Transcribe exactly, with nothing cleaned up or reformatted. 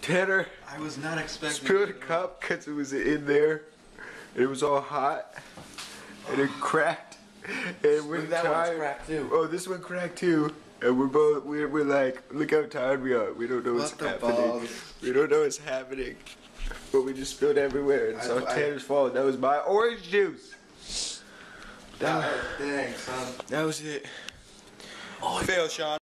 Tanner I was not expecting spilled a cup because it was in there. It was all hot. And it cracked. And we're Look, that tired. one's cracked too. Oh, this one cracked too. And we're both, we're, we're like, look how tired we are. We don't know what's What the happening. balls? We don't know what's happening. But we just spilled everywhere. And so I- I- Tanner's fault. That was my orange juice. That, dang, son. That was it. Oh, Fail, Sean.